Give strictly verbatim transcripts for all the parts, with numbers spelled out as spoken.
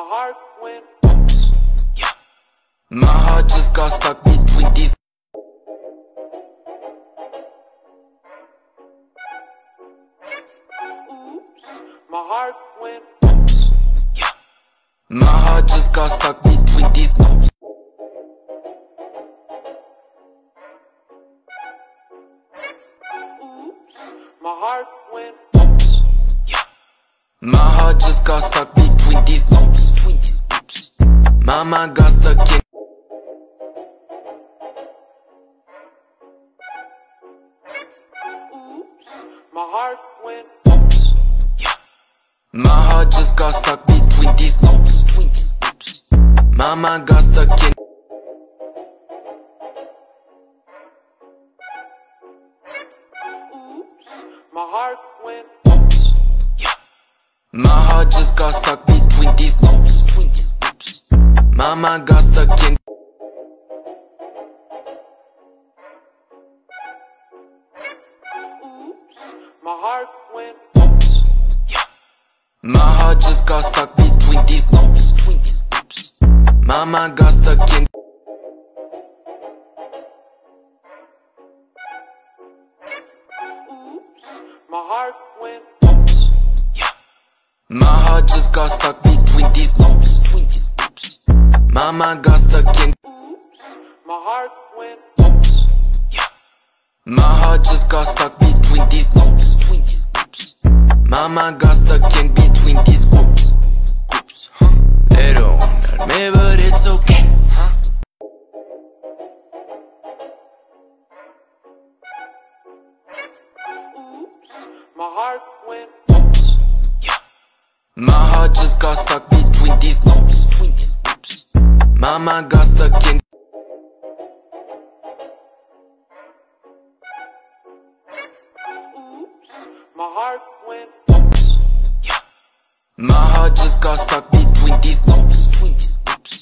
heart went oops. Yeah. My heart just got stuck between these. Oops. My heart went oops. Yeah. My heart just got stuck between these notes. Oops. My heart went oops. Yeah. My heart just got stuck between these notes. Oops. My mind got stuck in. Oops. My heart went oops. Yeah. My heart just got stuck between these notes. Oops. My mind got stuck in. Oops. My heart went oops. Yeah. My heart just got stuck between these notes. Oops. My mind got stuck in. Oops. My heart went oops. Yeah. My heart just got stuck between these notes. Oops. My mind got stuck in. Oops. My heart went oops. Yeah. My heart just got stuck between these notes. Oops. My mind got stuck in. Oops. My heart went oops. Yeah. My heart just got stuck between these notes. Oops. My mind got stuck in between these groups. Groups, huh? They don't want me, but it's okay, huh? Oops. My heart went oops. Yeah. My heart just got stuck between these notes. Oops. My mind got stuck in. Oops. My heart went oops. Yeah. My heart just got stuck between these notes. Oops.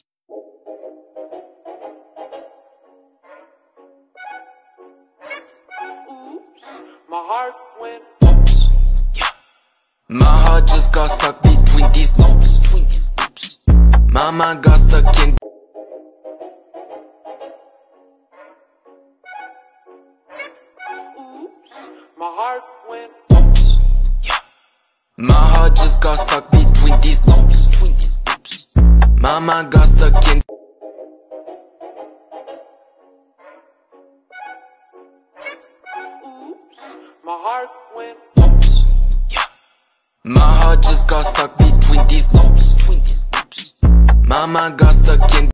Oops. My heart went oops. Yeah. My heart just got stuck between these notes. Oops. My mind got stuck in. Oops. My heart went oops. Yeah. My heart just got stuck between these notes. Oops. My mind got stuck in. Oops. My heart went oops. Yeah. My heart just got stuck between these notes. Oops. My mind got stuck in.